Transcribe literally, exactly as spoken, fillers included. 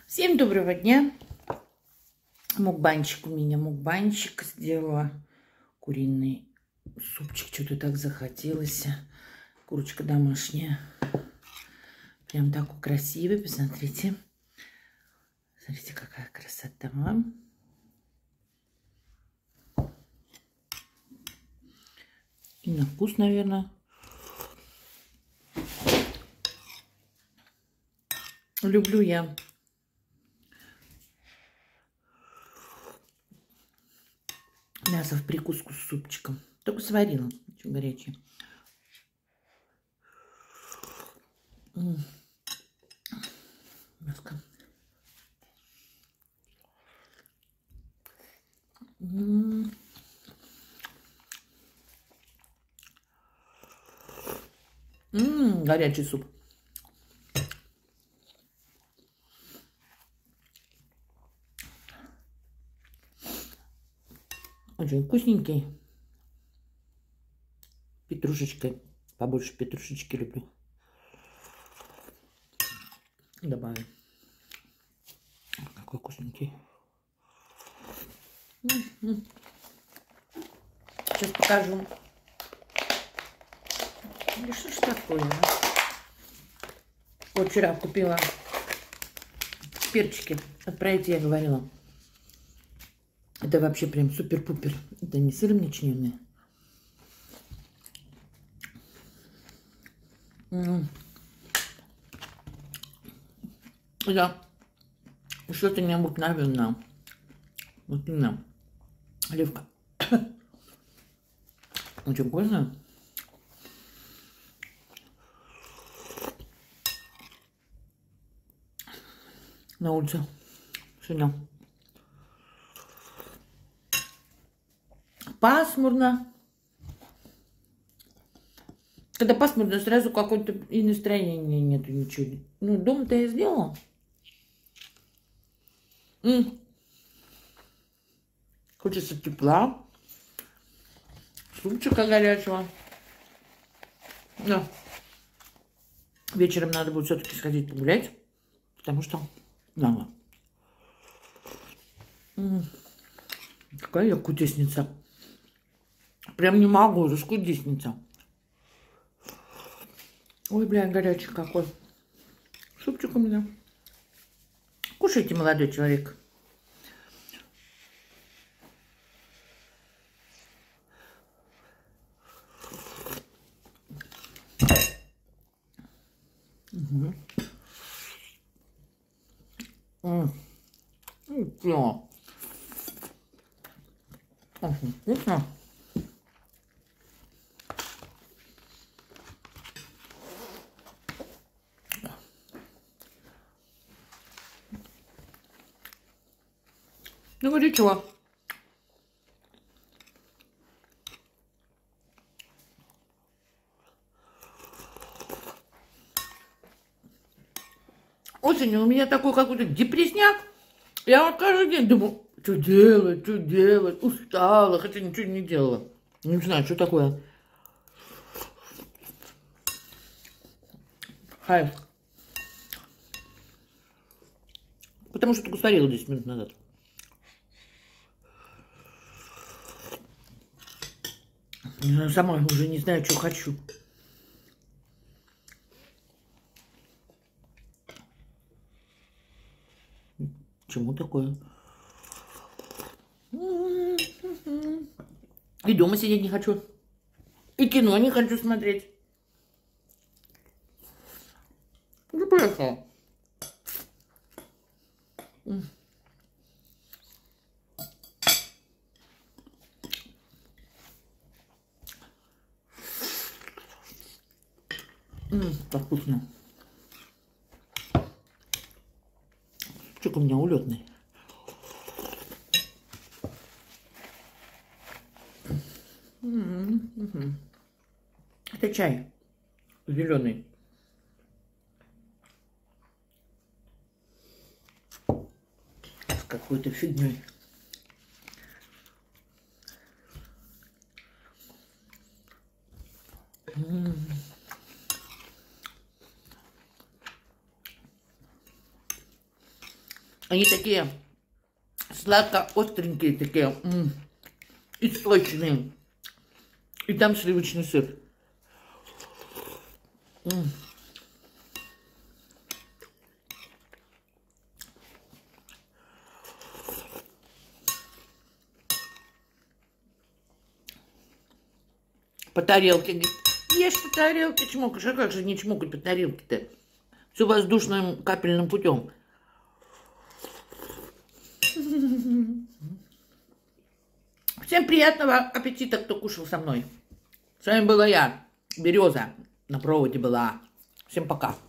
Всем доброго дня. Мукбанчик у меня, мукбанчик сделала. Куриный супчик, что-то так захотелось. Курочка домашняя. Прям такой красивый, посмотрите. Смотрите, какая красота. И на вкус, наверное. Люблю я мясо в прикуску с супчиком. Только сварила, очень горячее. Мяско. М-м-м. М-м, горячий суп. Очень вкусненький. Петрушечкой. Побольше петрушечки люблю. Добавим. Какой вкусненький. Сейчас покажу. Да что ж такое? А? Вот вчера купила перчики. Отправите, я говорила. Это вообще прям супер-пупер. Это не сыром начиненные. Да. Что-то необыкновенное. Вот именно. Оливка. Очень вкусно. На улице сегодня пасмурно. Когда пасмурно, сразу какое-то и настроения нету, ничего. Ну, дом-то я сделала. М -м. Хочется тепла. Супчика горячего. Да. Вечером надо будет все-таки сходить погулять. Потому что надо. М -м. Какая я кудесница. Прям не могу, уже скудесница. Ой, бля, горячий какой. Супчик у меня. Кушайте, молодой человек. Угу. М -м. Очень вкусно. Ну, говори, чего? Осенью у меня такой какой-то депрессняк. Я вот каждый день думаю, что делать, что делать. Устала, хотя ничего не делала. Не знаю, что такое. Хайп. Потому что только старела десять минут назад. Я сама уже не знаю, что хочу. Чему такое? И дома сидеть не хочу. И кино не хочу смотреть. Ну, поехала. Ммм, так вкусно. Супчик у меня улетный. М-м-м. Это чай зеленый. С какой-то фигней. Они такие сладко-остренькие, такие, м-м, и сочные. И там сливочный сыр. М-м. По тарелке, говорит, ешь по тарелке, чмокаешь. А как же не чмокать по тарелке-то? Все воздушным капельным путем. Всем приятного аппетита, кто кушал со мной. С вами была я, Береза, на проводе была. Всем пока.